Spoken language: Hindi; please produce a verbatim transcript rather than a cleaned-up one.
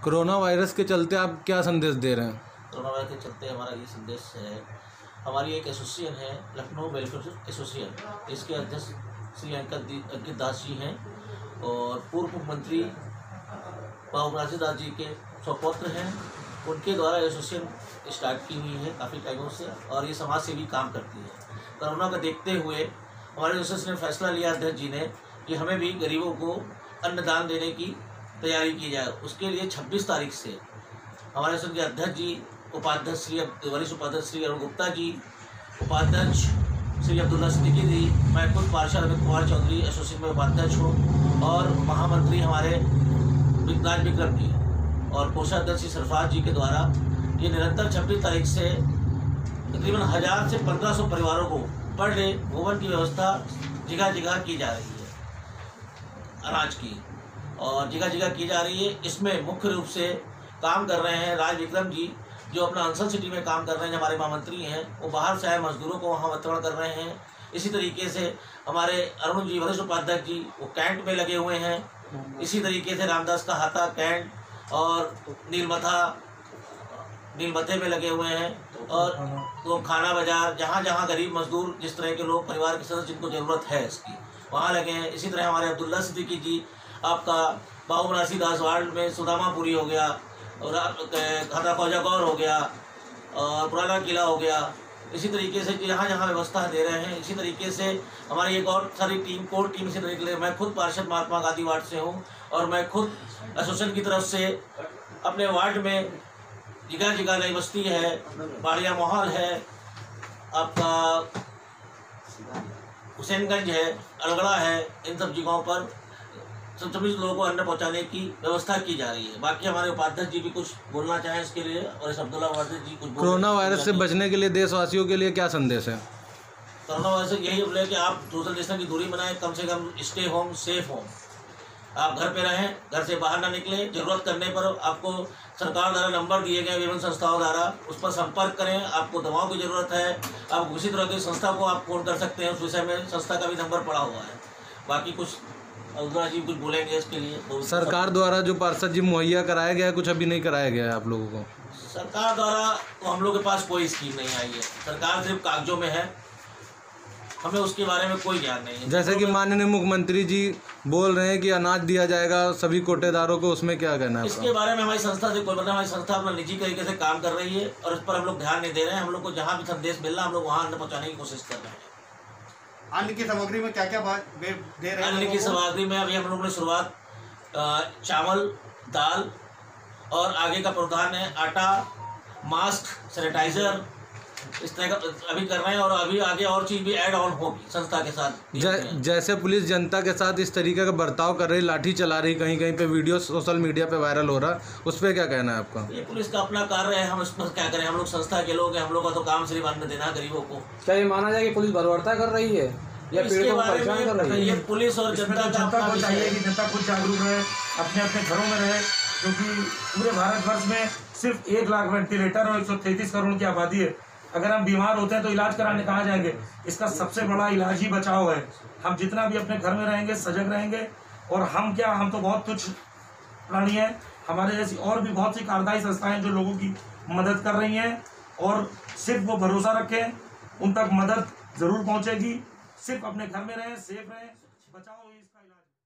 कोरोना वायरस के चलते आप क्या संदेश दे रहे हैं? कोरोना वायरस के चलते हमारा ये संदेश है, हमारी एक एसोसिएशन है लखनऊ वेलफेयर एसोसिएशन, इसके अध्यक्ष श्री अंकित दास जी हैं और पूर्व मुख्यमंत्री बाबूरासी दास जी के सुपुत्र हैं। उनके द्वारा एसोसिएशन स्टार्ट की हुई है काफ़ी टाइमों से और ये समाज सेवी काम करती है। कोरोना को देखते हुए हमारे एसोसिएशन ने फैसला लिया अध्यक्ष जी ने कि हमें भी गरीबों को अन्नदान देने की तैयारी की जाए। उसके लिए छब्बीस तारीख से हमारे एसोसिएशन के अध्यक्ष जी, उपाध्यक्ष श्री वरिष्ठ उपाध्यक्ष श्री अरुण गुप्ता जी, उपाध्यक्ष श्री अब्दुल्ला सिद्दीकी जी, मैं खुद पार्षद अमित कुमार चौधरी एसोसिएशन में उपाध्यक्ष हूँ और महामंत्री हमारे राज विक्रम जी और कोषाध्यक्ष श्री सरफराज जी के द्वारा ये निरंतर छब्बीस तारीख से तकरीबन हज़ार से पंद्रह सौ परिवारों को पर डे भोजन की व्यवस्था जगह जगह की जा रही है, अनाज की और जगह जगह की जा रही है। इसमें मुख्य रूप से काम कर रहे हैं राज विक्रम जी, जो अपना अंसल सिटी में काम कर रहे हैं, हमारे महामंत्री हैं, वो बाहर से आए मजदूरों को वहाँ वितरण कर रहे हैं। इसी तरीके से हमारे अरुण जी वरिष्ठ उपाध्यक्ष जी वो कैंट में लगे हुए हैं। इसी तरीके से रामदास का हाथा कैंट और नीलमथा नीलमथे में लगे हुए हैं और तो खाना बाजार जहाँ जहाँ गरीब मजदूर जिस तरह के लोग परिवार के सदस्य जिनको ज़रूरत है इसकी वहाँ लगे हैं। इसी तरह हमारे अब्दुल्ला सिद्दीकी जी आपका बाबूरासी दास वार्ड में सुदामापुरी हो गया और खाता ख्वाजा गौर हो गया और पुराना किला हो गया। इसी तरीके से जहाँ जहाँ व्यवस्था दे रहे हैं। इसी तरीके से हमारी एक और सारी टीम कोर टीम इसी तरीके से, मैं खुद पार्षद महात्मा गांधी वार्ड से हूँ और मैं खुद एसोसिएशन की तरफ से अपने वार्ड में जगह जगह नई बस्ती है, बाड़िया माहौल है, आपका हुसैनगंज है, अलगड़ा है, इन सब जगहों पर सब सभी लोगों को अन्न पहुंचाने की व्यवस्था की जा रही है। बाकी हमारे उपाध्यक्ष जी भी कुछ बोलना चाहें इसके लिए और इस अब्दुल्ला वारसी जी कुछ। कोरोना वायरस से बचने के लिए देशवासियों के लिए क्या संदेश है? कोरोना वायरस से यही बोले कि आप सोशल डिस्टेंस की दूरी बनाएं, कम से कम स्टे होम, सेफ होम, आप घर पे रहें, घर से बाहर ना निकलें। जरूरत करने पर आपको सरकार द्वारा नंबर दिए गए विभिन्न संस्थाओं द्वारा उस पर संपर्क करें। आपको दवाओं की ज़रूरत है, आप किसी तरह की संस्था को आप फोन कर सकते हैं, उस विषय में संस्था का भी नंबर पड़ा हुआ है। बाकी कुछ अब्दुल्ला जी कुछ बोलेंगे इसके लिए? तो सरकार द्वारा जो पार्षद जी मुहैया कराया गया है, कुछ अभी नहीं कराया गया है आप लोगों को? सरकार द्वारा तो हम लोग के पास कोई स्कीम नहीं आई है, सरकार सिर्फ कागजों में है, हमें उसके बारे में कोई ज्ञान नहीं है। जैसे कि माननीय मुख्यमंत्री जी बोल रहे हैं कि अनाज दिया जाएगा सभी कोटेदारों को, उसमें क्या कहना है? इसके बारे में हमारी संस्था से कोई पता, हमारी संस्था अपना निजी तरीके से काम कर रही है और इस पर हम लोग ध्यान नहीं दे रहे हैं। हम लोग को जहाँ भी संदेश मिल रहा है हम लोग वहाँ अन्न पहुँचाने की कोशिश कर रहे हैं। अन्न की सामग्री में क्या क्या बात दे रहे हैं? अन्न की सामग्री में अभी हम लोगों ने शुरुआत चावल, दाल और आगे का प्रावधान है आटा, मास्क, सैनिटाइजर, इस तरह का अभी कर रहे हैं और अभी आगे और चीज़ भी ऐड ऑन होगी संस्था के साथ। जै, जैसे पुलिस जनता के साथ इस तरीके का बर्ताव कर रही, लाठी चला रही, कहीं कहीं पे वीडियो सोशल मीडिया पे वायरल हो रहा, उस पर क्या कहना है आपका? ये पुलिस का अपना कार्य है, हम इस पर क्या करें? हम लोग संस्था के लोग हैं, हम लोग का तो काम सिर्फ अन्न देना गरीबों को। क्या ये माना जाए कि पुलिस बर्बरता कर रही है या इसके बारे में ये पुलिस और जनता जनता को चाहिए कि जनता खुद जागरूक रहे, अपने अपने घरों में रहे, क्योंकि पूरे भारतवर्ष में सिर्फ एक लाख वेंटिलेटर और एक सौ तैंतीस करोड़ की आबादी है। अगर हम बीमार होते हैं तो इलाज कराने कहाँ जाएंगे? इसका सबसे बड़ा इलाज ही बचाव है। हम जितना भी अपने घर में रहेंगे, सजग रहेंगे और हम क्या, हम तो बहुत तुच्छ प्राणी हैं, हमारे जैसी और भी बहुत सी कार्यदायी संस्थाएं जो लोगों की मदद कर रही हैं और सिर्फ वो भरोसा रखें, उन तक मदद जरूर पहुंचेगी। सिर्फ अपने घर में रहें, सेफ रहें, बचाओ इसका इलाज।